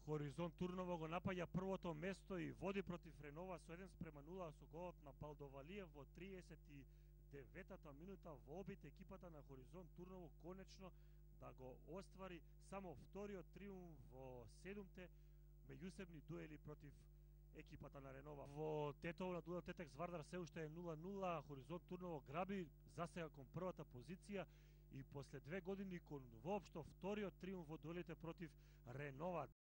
Хоризонт Турново го напаѓа првото место и води против Ренова со 1:0 со голот на Балдовалиев во 39-та минута. Во обид екипата на Хоризонт Турново конечно да го оствари само вториот триумф во 7-те меѓусебни дуели против екипата на Ренова. Во Тетово на Дудо Тетекс Вардар се уште е 0:0, Хоризонт Турново граби засега кон првата позиција и после 2 години кон воопшто вториот триумф во дуелите против Ренова.